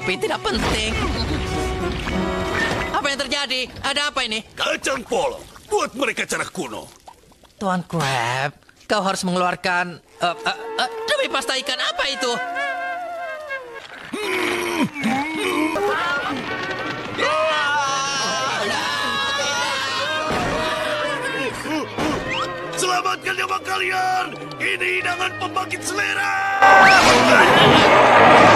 tapi tidak penting. Apa yang terjadi? Ada apa ini? Kacang polong. Buat mereka cara kuno. Tuan Crab, kau harus mengeluarkan... demi pasta ikan apa itu? Selamatkan nyawa kalian! Ini hidangan pembangkit selera!